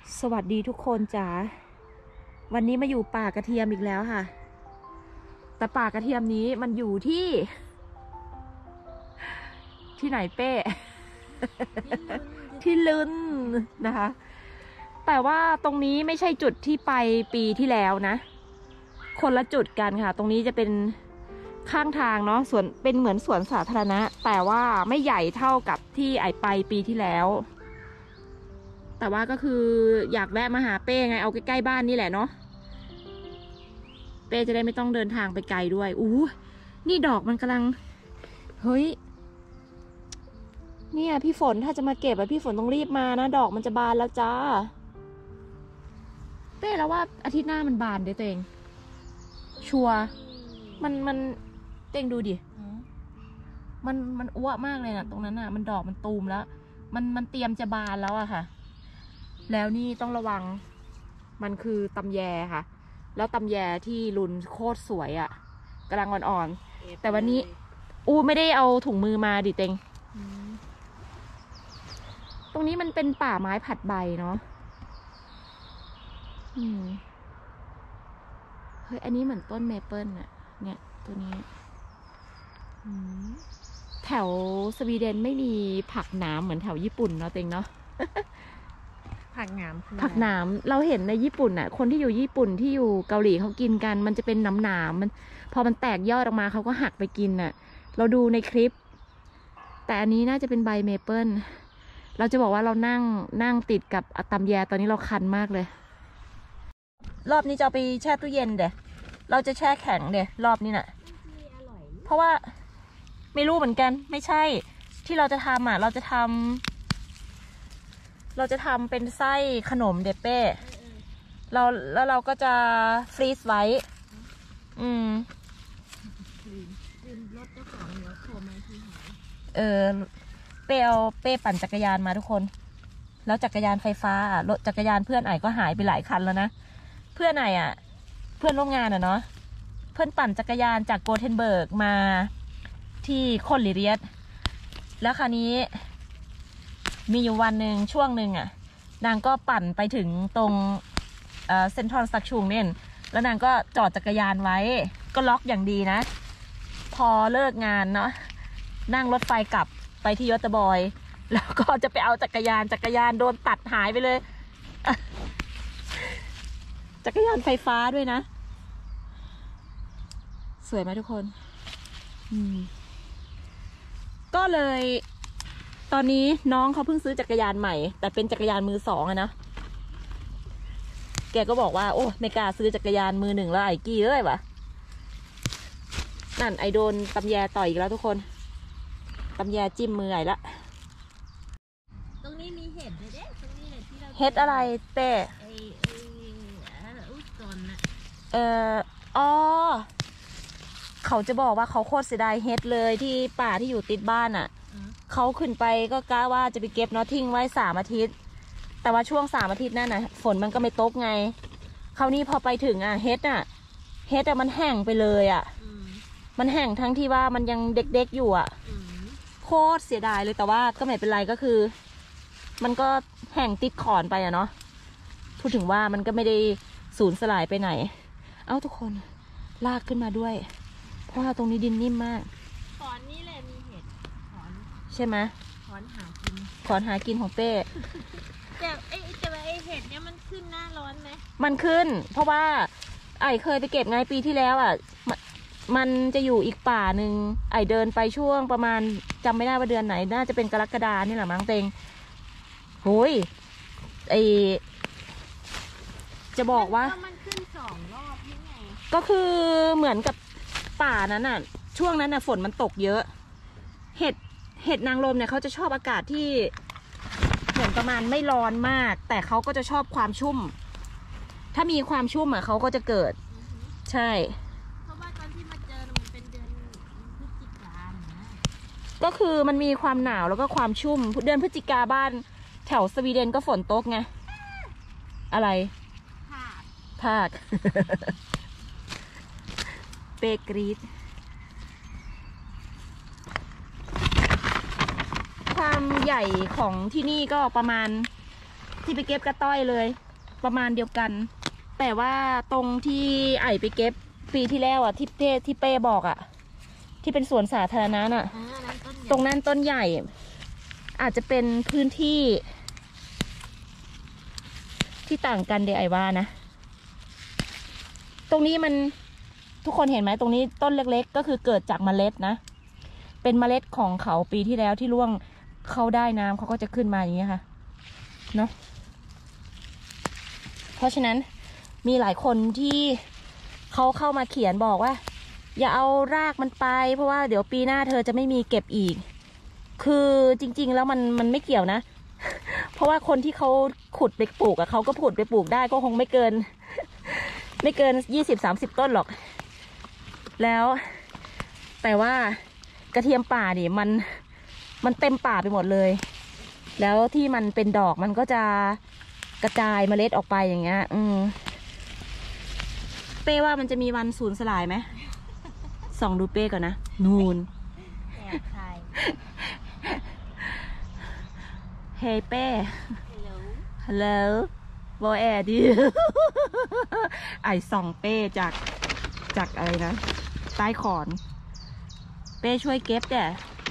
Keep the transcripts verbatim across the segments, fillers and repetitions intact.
สวัสดีทุกคนจ๋าวันนี้มาอยู่ป่ากระเทียมอีกแล้วค่ะแต่ป่ากระเทียมนี้มันอยู่ที่ที่ไหนเป้ ที่ลึนนะคะแต่ว่าตรงนี้ไม่ใช่จุดที่ไปปีที่แล้วนะคนละจุดกันค่ะตรงนี้จะเป็นข้างทางเนาะสวนเป็นเหมือนสวนสาธารณะแต่ว่าไม่ใหญ่เท่ากับที่ไอไปปีที่แล้วแต่ว่าก็คืออยากแวะมาหาเป้ไงเอาใกล้ๆบ้านนี่แหละเนาะเป้จะได้ไม่ต้องเดินทางไปไกลด้วยอู้นี่ดอกมันกำลังเฮ้ยเนี่ยพี่ฝนถ้าจะมาเก็บอะพี่ฝนต้องรีบมานะดอกมันจะบานแล้วจ้าเป้แล้วว่าอาทิตย์หน้ามันบานเด้เตงชัวมันมันเตงดูดิมันมันอ้วมากเลยนะตรงนั้นอะมันดอกมันตูมแล้วมันมันเตรียมจะบานแล้วอะค่ะแล้วนี่ต้องระวังมันคือตำแยค่ะแล้วตำแยที่รุนโคตรสวยอะกำลังอ่อนๆแต่วันนี้อูไม่ได้เอาถุงมือมาดิเต็งตรงนี้มันเป็นป่าไม้ผัดใบเนาะอืมเฮ้ยอันนี้เหมือนต้นเมเปิลอะเนี่ยตัวนี้แถวสวีเดนไม่มีผักหนามเหมือนแถวญี่ปุ่นเนาะเต็งเนาะผักหนามผักหนามเราเห็นในญี่ปุ่นอ่ะคนที่อยู่ญี่ปุ่นที่อยู่เกาหลีเขากินกันมันจะเป็นหนามหนามมันพอมันแตกยอดออกมาเขาก็หักไปกินอ่ะเราดูในคลิปแต่อันนี้น่าจะเป็นใบเมเปิลเราจะบอกว่าเรานั่งนั่งติดกับตำแยตอนนี้เราคันมากเลยรอบนี้จะเอาไปแช่ตู้เย็นเดี๋ยวเราจะแช่แข็งเดี๋ยวรอบนี้น่ะเพราะว่าไม่รู้เหมือนกันไม่ใช่ที่เราจะทำอ่ะเราจะทำเราจะทำเป็นไส้ขนมเดเป้เราแล้วเราก็จะฟรีซไว้อืมเออเป้เอาเป้ปั่นจักรยานมาทุกคนแล้วจักรยานไฟฟ้ารถจักรยานเพื่อนไอ้ก็หายไปหลายคันแล้วนะเพื่อนไอ้อ่ะเพื่อนร่วมงานอ่ะเนาะเพื่อนปั่นจักรยานจากโกเทนเบิร์กมาที่โคลลิเรียสแล้วคราวนี้มีอยู่วันหนึ่งช่วงหนึ่งอ่ะนางก็ปั่นไปถึงตรงเอ่อเซ็นทรัลสตักชูงเนี่ยแล้วนางก็จอดจักรยานไว้ก็ล็อกอย่างดีนะพอเลิกงานเนาะนั่งรถไฟกลับไปที่ยอตบอยแล้วก็จะไปเอาจักรยานจักรยานโดนตัดหายไปเลยจักรยานไฟฟ้าด้วยนะสวยไหมทุกคนอืมก็เลยตอนนี้น้องเขาเพิ่งซื้อจักรยานใหม่แต่เป็นจักรยานมือสองอะนะแกก็บอกว่าโอ้ไม่กล้าซื้อจักรยานมือหนึ่งแล้วไอ้กี้เอ้ยวะนั่นไอโดนตำแยต่อยอีกแล้วทุกคนตำแยจิ้มมือไอ้ละตรงนี้มีเห็ดเลยเด้ตรงนี้แหละที่เราเห็ดอะไรเต้ไอไออุสตอนน่ะเอ่ออ๋อเขาจะบอกว่าเขาโคตรเสียดายเห็ดเลยที่ป่าที่อยู่ติดบ้านอ่ะเขาขึ้นไปก็กล้าว่าจะไปเก็บเนาะทิ้งไว้สามอาทิตย์แต่ว่าช่วงสามอาทิตย์นั่นน่ะฝนมันก็ไม่ตกไงคราวนี้พอไปถึงอ่ะเฮ็ดอ่ะเฮ็ดอ่ะมันแห้งไปเลยอ่ะมันแห้งทั้งที่ว่ามันยังเด็กๆอยู่อ่ะโคตรเสียดายเลยแต่ว่าก็ไม่เป็นไรก็คือมันก็แห้งติดขอนไปอ่ะเนาะพูดถึงว่ามันก็ไม่ได้สูญสลายไปไหนเอ้าทุกคนลากขึ้นมาด้วยเพราะว่าตรงนี้ดินนิ่มมากขอนนี่แหละมีเห็ดขอนใช่ไหมขอนหากินขอนหากินของเป้แต่ไอแต่ว่าไอเห็ดเนี่ยมันขึ้นหน้าร้อนไหมมันขึ้นเพราะว่าไอเคยไปเก็บไงปีที่แล้วอ่ะมันจะอยู่อีกป่าหนึ่งไอเดินไปช่วงประมาณจำไม่ได้ว่าเดือนไหนน่าจะเป็นกรกฎานี่แหละมั้งเต็งโหยไอจะบอกว่ามันขึ้นสองรอบนี่ไงก็คือเหมือนกับป่านั้นอ่ะช่วงนั้นน่ะฝนมันตกเยอะเห็ดเห็ดนางรมเนี่ยเขาจะชอบอากาศที่เหมือนประมาณไม่ร้อนมากแต่เขาก็จะชอบความชุ่มถ้ามีความชุ่มอ่ะเขาก็จะเกิดใช่เพราะว่าตอนที่มาเจอมันเป็นเดือนพฤศจิกานะก็คือมันมีความหนาวแล้วก็ความชุ่มเดือนพฤศจิกาบ้านแถวสวีเดนก็ฝนตกไงอะไรภาคภาคเปกรีดความใหญ่ของที่นี่ก็ประมาณที่ไปเก็บกระต้อยเลย ประมาณเดียวกัน แต่ว่าตรงที่ไอไปเก็บปีที่แล้วอ่ะที่เป้ที่เป้บอกอ่ะที่เป็นสวนสาธารณะน่ะอ่านั้นต้นใหญ่ตรงนั้นต้นใหญ่ อาจจะเป็นพื้นที่ ที่ต่างกันเดไอว่านะ ตรงนี้มันทุกคนเห็นไหมตรงนี้ต้นเล็กๆ ก็คือเกิดจากเมล็ดนะ เป็นเมล็ดของเขาปีที่แล้วที่ร่วงเขาได้น้ำเขาก็จะขึ้นมาอย่างนี้ค่ะเนาะเพราะฉะนั้นมีหลายคนที่เขาเข้ามาเขียนบอกว่า อย่าเอารากมันไปเพราะว่าเดี๋ยวปีหน้าเธอจะไม่มีเก็บอีก คือจริงๆแล้วมันมันไม่เกี่ยวนะ เพราะว่าคนที่เขาขุดไปปลูกอะเขาก็ขุดไปปลูกได้ก็คงไม่เกิน ไม่เกินยี่สิบสามสิบต้นหรอก แล้วแต่ว่ากระเทียมป่านี่มันมันเต็มป่าไปหมดเลย แล้วที่มันเป็นดอกมันก็จะกระจายเมล็ดออกไปอย่างเงี้ย อืมเป้ว่ามันจะมีวันสูญสลายไหม ส่องดูเป้ก่อนนะ นูนแอบถ่ายเฮ้เป้ฮัลโหลฮัลโหลบอแอดี ไอส่องเป้จากจากอะไรนะใต้ขอน เป้ช่วยเก็บแต่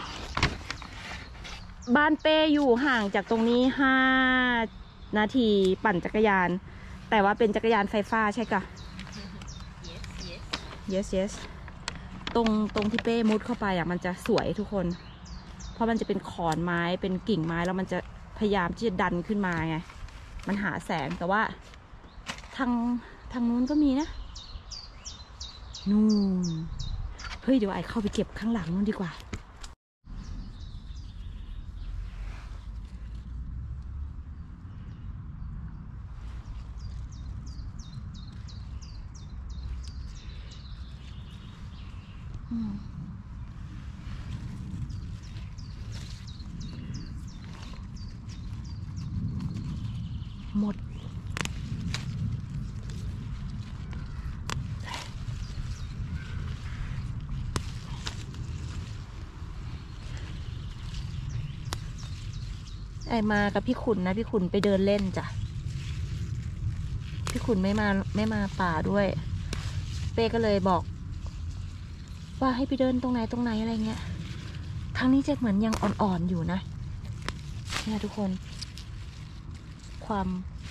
บ้านเป้อยู่ห่างจากตรงนี้ห้านาทีปั่นจักรยาน แต่ว่าเป็นจักรยานไฟฟ้าใช่กะ yes yes yes yes ตรงตรงที่เป้มุดเข้าไปอ่ะมันจะสวยทุกคน เพราะมันจะเป็นขอนไม้เป็นกิ่งไม้แล้วมันจะพยายามที่จะดันขึ้นมาไง มันหาแสงแต่ว่าทางทางนู้นก็มีนะ นู่น เฮ้ยเดี๋ยวไอเข้าไปเก็บข้างหลังนู้นดีกว่า อืมหมด ไอมากับพี่ขุนนะ พี่ขุนไปเดินเล่นจ้ะ พี่ขุนไม่มาไม่มาป่าด้วย เป้ก็เลยบอก ว่าให้ไปเดินตรงไหนตรงไหนอะไรเงี้ย ทางนี้จะเหมือนยังอ่อนๆอยู่นะเนี่ยทุกคน ความ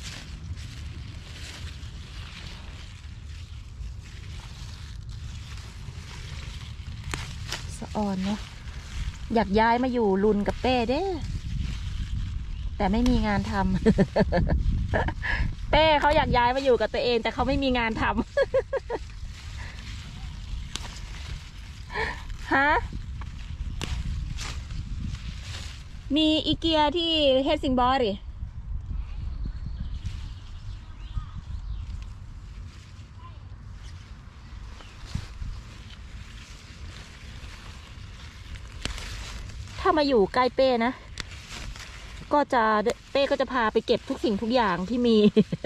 สะอ่อนเนาะอยากย้ายมาอยู่ลุนกับเป้เด้ แต่ไม่มีงานทำ เป้เขาอยากย้ายมาอยู่กับตัวเอง แต่เขาไม่มีงานทำ ฮะ มีอีเกียที่เฮลซิงบอร์ดิถ้ามาอยู่ใกล้เป้นะ ก็จะเป้ก็จะพาไปเก็บทุกสิ่งทุกอย่างที่มี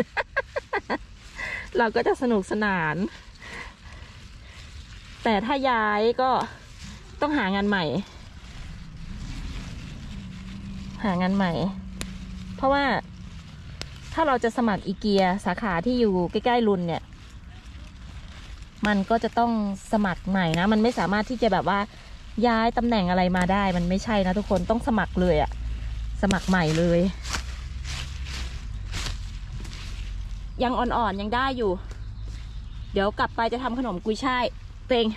เราก็จะสนุกสนาน แต่ถ้าย้ายก็ต้องหางานใหม่ หางานใหม่ เพราะว่าถ้าเราจะสมัครอีเกียสาขาที่อยู่ใกล้ๆรุนเนี่ย มันก็จะต้องสมัครใหม่นะ มันไม่สามารถที่จะแบบว่าย้ายตำแหน่งอะไรมาได้ มันไม่ใช่นะทุกคนต้องสมัครเลยอะสมัครใหม่เลย ยังอ่อนๆยังได้อยู่ เดี๋ยวกลับไปจะทำขนมกุยช่ายเต็ง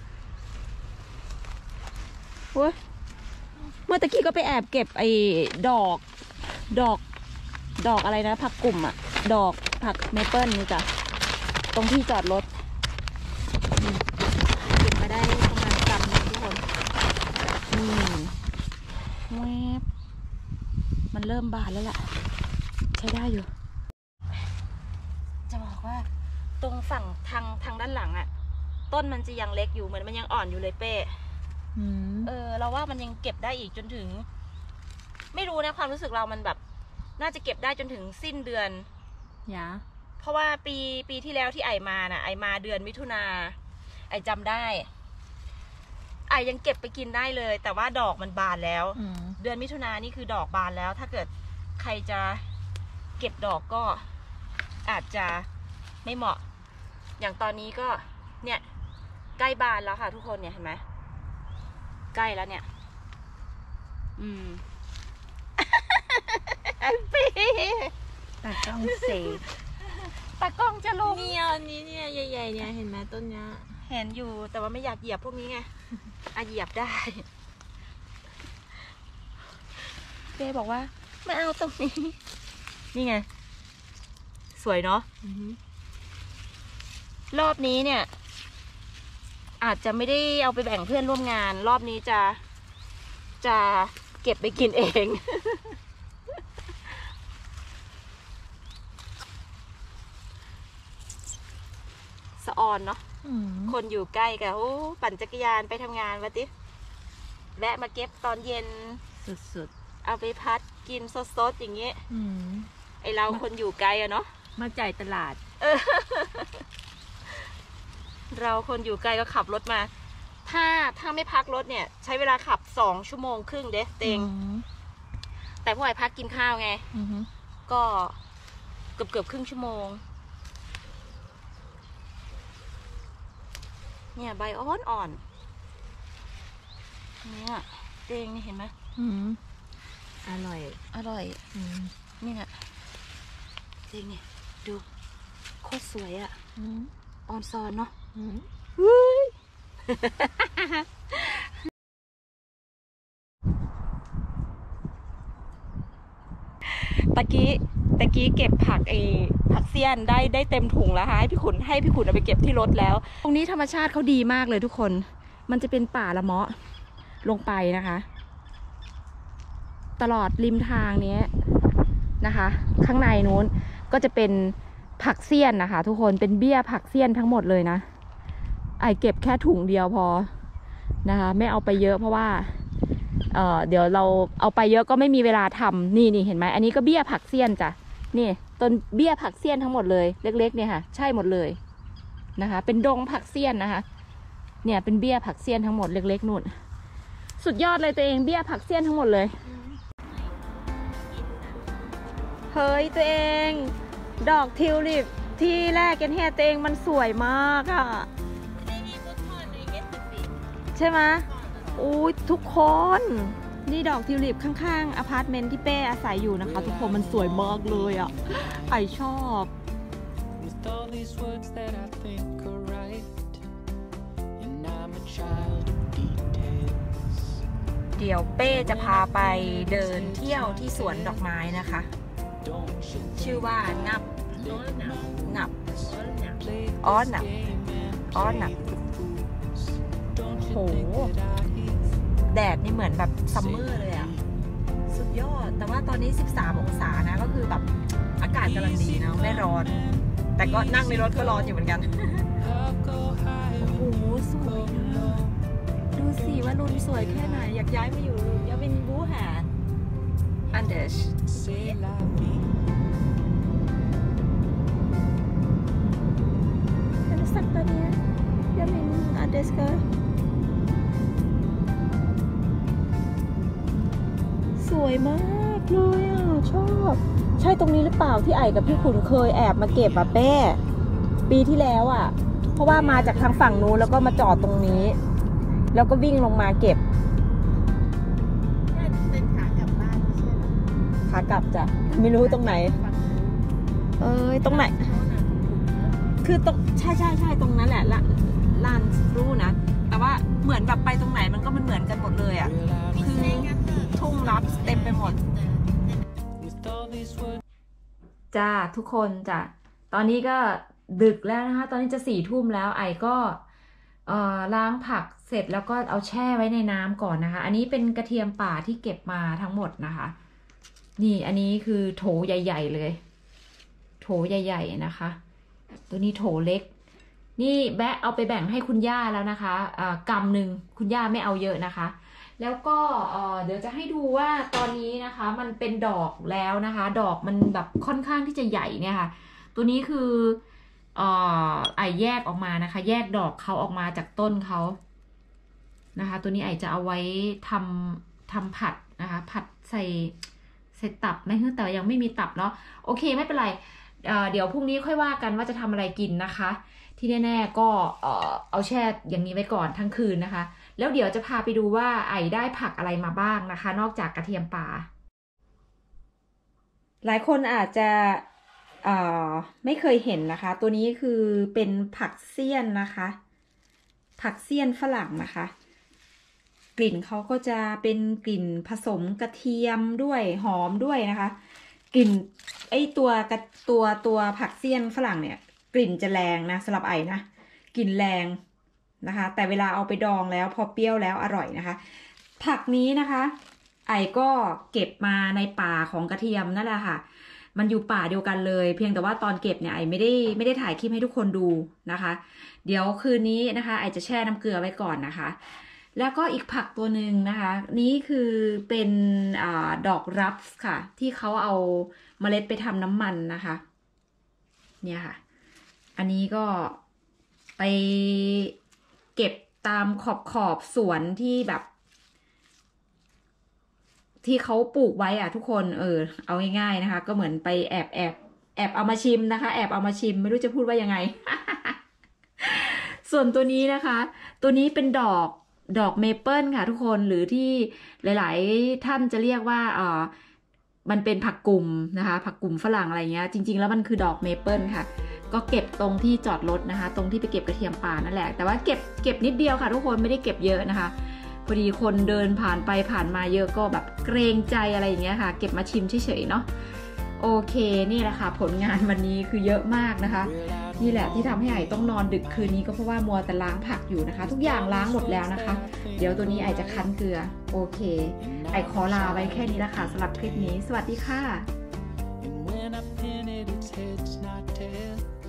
โอ้ยเมื่อตะกี้ก็ไปแอบเก็บไอ้ดอกดอกดอกอะไรนะผักกลุ่มอะดอกผักเมเปิลนี่จ้ะตรงที่จอดรถเก็บมาได้ประมาณกำหนึ่งทุกคนนี่แวบมันเริ่มบานแล้วล่ะใช้ได้อยู่จะบอกว่าตรงฝั่งทางทางด้านหลังอะต้นมันจะยังเล็กอยู่เหมือนมันยังอ่อนอยู่เลยเป้เออเราว่ามันยังเก็บได้อีกจนถึงไม่รู้นะความรู้สึกเรามันแบบน่าจะเก็บได้จนถึงสิ้นเดือนยะเพราะว่าปีปีที่แล้วที่ไอมาน่ะไอมาเดือนมิถุนาไอจำได้ไอยังเก็บไปกินได้เลย แต่ว่าดอกมันบานแล้วเดือนมิถุนานี่คือดอกบานแล้ว ถ้าเกิดใครจะเก็บดอกก็อาจจะไม่เหมาะอย่างตอนนี้ก็เนี่ยใกล้บานแล้วค่ะทุกคนเนี่ยเห็นไหมใกล้แล้วเนี่ยอืม ไอ้ปีตากล้องเสกตากล้องจะลงเนี่ยอันนี้เนี่ยใหญ่ๆเนี่ยเห็นไหมต้นเนี้ยเห็นอยู่แต่ว่าไม่อยากเหยียบพวกนี้ไงอ่ะเหยียบได้เป้บอกว่าไม่เอาตรงนี้นี่ไงสวยเนาะรอบนี้เนี่ยอาจจะไม่ได้เอาไปแบ่งเพื่อนร่วมงานรอบนี้จะจะเก็บไปกินเอง สะออนเนาะคนอยู่ใกล้กันโอ้ปั่นจักรยานไปทำงานวะติแวะมาเก็บตอนเย็นสุดๆเอาไปพัดกินสดๆอย่างเงี้ยไอเราคนอยู่ไกลอะเนาะมาจ่ายตลาดเออ เราคนอยู่ไกลก็ขับรถมาถ้าถ้าไม่พักรถเนี่ยใช้เวลาขับสองชั่วโมงครึ่งเด้เตงแต่พอไอพักกินข้าวไงก็เกือบเกือบครึ่งชั่วโมงเนี่ยใบอ่อนอ่อนเนี่ยเตงนี่เห็นไหมอร่อยอร่อยนี่เนี่ยเตงเนี่ยดูโคตรสวยอ่ะออนซอนเนาะตะกี้ตะกี้เก็บผักไอ้ผักเสี้ยนได้ได้เต็มถุงแล้วค่ะให้พี่ขุนให้พี่ขุนเอาไปเก็บที่รถแล้วตรงนี้ธรรมชาติเขาดีมากเลยทุกคนมันจะเป็นป่าละเมาะลงไปนะคะตลอดริมทางนี้นะคะข้างในนู้นก็จะเป็นผักเสี้ยนนะคะทุกคนเป็นเบี้ยผักเสี้ยนทั้งหมดเลยนะไอเก็บแค่ถุงเดียวพอนะคะไม่เอาไปเยอะเพราะว่าเอ่อเดี๋ยวเราเอาไปเยอะก็ไม่มีเวลาทำนี่นี่เห็นไหมอันนี้ก็เบี้ยผักเสี้ยนจ้ะนี่ต้นเบี้ยผักเสี้ยนทั้งหมดเลยเล็กๆเนี่ยค่ะใช่หมดเลยนะคะเป็นดงผักเสี้ยนนะคะเนี่ยเป็นเบี้ยผักเสี้ยนทั้งหมดเล็กๆนู่นสุดยอดเลยตัวเองเบี้ยผักเสี้ยนทั้งหมดเลยเฮ้ยตัวเองดอกทิวลิปที่แรกกันแฮ่ตัวเองมันสวยมากอะใช่ไหมอู้ทุกคนนี่ดอกทิวลิปข้างๆอพาร์ตเมนต์ที่เป้อาศัยอยู่นะคะทุกคนมันสวยมากเลยอ่ะไอชอบเดี๋ยวเป้จะพาไปเดินเที่ยวที่สวนดอกไม้นะคะชื่อว่านับนับอ๋อนับอ๋อนับโหแดดนี่เหมือนแบบซัมเมอร์เลยอ่ะสุดยอดแต่ว่าตอนนี้สิบสามองศานะก็คือแบบอากาศกำลังดีนะไม่ร้อนแต่ก็นั่งในรถก็ร้อนอยู่เหมือนกันโอ้โหสวยนะดูสิว่ารุนสวยแค่ไหนอยากย้ายมาอยู่อยากเป็นบูแฮนอันเดชรู้สึกตอนนี้อยากเป็นอันเดชก็สวยมากเลยอ่ะชอบใช่ตรงนี้หรือเปล่าที่ไอ้กับพี่ขุนเคยแอบมาเก็บอะเป้ปีที่แล้วอ่ะเพราะว่ามาจากทางฝั่งนู้นแล้วก็มาจอดตรงนี้แล้วก็วิ่งลงมาเก็บเป็นขากลับบ้านไม่ใช่หรอขากลับจ้ะไม่รู้ตรงไหนเอ้ยตรงไหนคือตรงใช่ใช่ใช่ตรงนั้นแหละละลานรู้นะแต่ว่าเหมือนแบบไปตรงไหนมันก็มันเหมือนกันหมดเลยอ่ะคือทุ่งรับเต็มไปหมดจ้าทุกคนจ้ะตอนนี้ก็ดึกแล้วนะคะตอนนี้จะสี่ทุ่มแล้วไอก็เอ่อล้างผักเสร็จแล้วก็เอาแช่ไว้ในน้ำก่อนนะคะอันนี้เป็นกระเทียมป่าที่เก็บมาทั้งหมดนะคะนี่อันนี้คือโถใหญ่ๆเลยโถใหญ่ๆนะคะตัวนี้โถเล็กนี่แบะเอาไปแบ่งให้คุณย่าแล้วนะคะอ่ากำหนึ่งคุณย่าไม่เอาเยอะนะคะแล้วก็เอ่อเดี๋ยวจะให้ดูว่าตอนนี้นะคะมันเป็นดอกแล้วนะคะดอกมันแบบค่อนข้างที่จะใหญ่เนี่ยค่ะตัวนี้คือเอ่อไอแยกออกมานะคะแยกดอกเขาออกมาจากต้นเขานะคะตัวนี้ไอจะเอาไว้ทำทำผัดนะคะผัดใส่ใส่ตับไหมแต่ยังไม่มีตับเนาะโอเคไม่เป็นไร เอ่อเดี๋ยวพรุ่งนี้ค่อยว่ากันว่าจะทำอะไรกินนะคะ ที่แน่ๆก็เอ่อเอาแช่อย่างนี้ไว้ก่อนทั้งคืนนะคะ แล้วเดี๋ยวจะพาไปดูว่าไอได้ผักอะไรมาบ้างนะคะ นอกจากกระเทียมป่าหลายคนอาจจะเอ่อไม่เคยเห็นนะคะ ตัวนี้คือเป็นผักเสี้ยนนะคะ ผักเสี้ยนฝรั่งนะคะ กลิ่นเขาก็จะเป็นกลิ่นผสมกระเทียมด้วยหอมด้วยนะคะกลิ่นไอตัวกระตัวตัวผักเสี้ยนฝรั่งเนี่ยกลิ่นจะแรงนะสำหรับไอนะกลิ่นแรงนะคะแต่เวลาเอาไปดองแล้วพอเปรี้ยวแล้วอร่อยนะคะผักนี้นะคะไอก็เก็บมาในป่าของกระเทียมนั่นแหละค่ะมันอยู่ป่าเดียวกันเลยเพียงแต่ว่าตอนเก็บเนี่ยไอไม่ได้ไม่ได้ถ่ายคลิปให้ทุกคนดูนะคะเดี๋ยวคืนนี้นะคะไอจะแช่น้ำเกลือไว้ก่อนนะคะแล้วก็อีกผักตัวหนึ่งนะคะนี้คือเป็นอดอกรับค่ะที่เขาเอาเมล็ดไปทำน้ำมันนะคะเนี่ยค่ะอันนี้ก็ไปเก็บตามขอบขอบสวนที่แบบที่เขาปลูกไว้อะทุกคนเออเอาง่ายๆนะคะก็เหมือนไปแอบแอบแอบเอามาชิมนะคะแอบเอามาชิมไม่รู้จะพูดว่ายังไง ส่วนตัวนี้นะคะตัวนี้เป็นดอกดอกเมเปิลค่ะทุกคนหรือที่หลายๆท่านจะเรียกว่าอ่ามันเป็นผักกุมนะคะผักกุมฝรั่งอะไรเงี้ยจริงๆแล้วมันคือดอกเมเปิลค่ะก็เก็บตรงที่จอดรถนะคะตรงที่ไปเก็บกระเทียมป่านั่นแหละแต่ว่าเก็บเก็บนิดเดียวค่ะทุกคนไม่ได้เก็บเยอะนะคะพอดีคนเดินผ่านไปผ่านมาเยอะก็แบบเกรงใจอะไรอย่างเงี้ยค่ะเก็บมาชิมเฉยๆเนาะโอเคนี่แหละค่ะผลงานวันนี้คือเยอะมากนะคะนี่แหละที่ทำให้ไอต้องนอนดึกคืนนี้ก็เพราะว่ามัวแต่ล้างผักอยู่นะคะทุกอย่างล้างหมดแล้วนะคะเดี๋ยวตัวนี้ไอจะคั้นเกลือโอเคไอขอลาไว้แค่นี้ละค่ะสำหรับคลิปนี้สวัสดีค่ะ